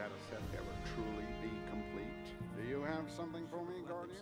data set ever truly be complete? Do you have something for me, Guardian?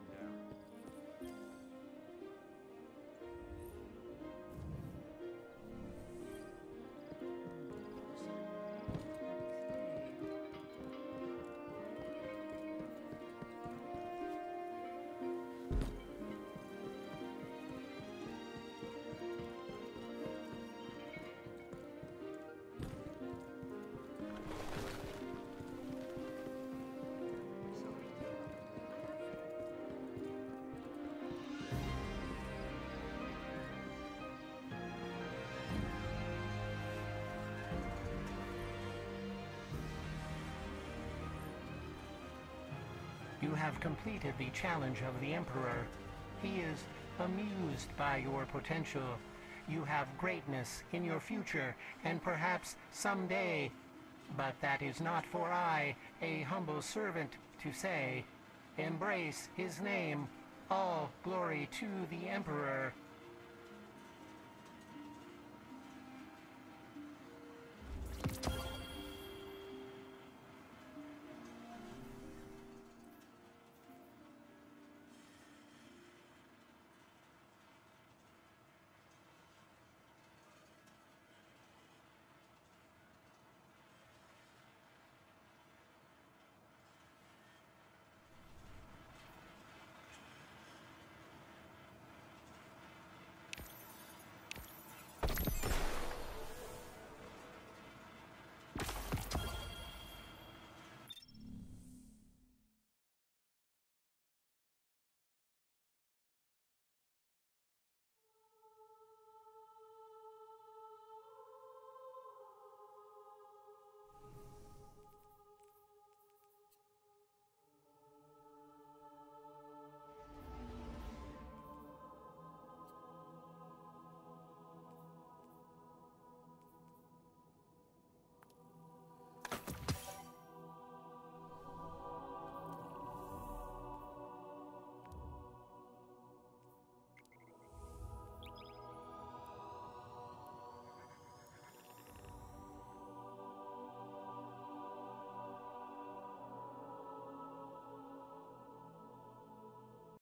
You have completed the challenge of the Emperor. He is amused by your potential. You have greatness in your future, and perhaps someday. But that is not for I, a humble servant, to say. Embrace his name. All glory to the Emperor.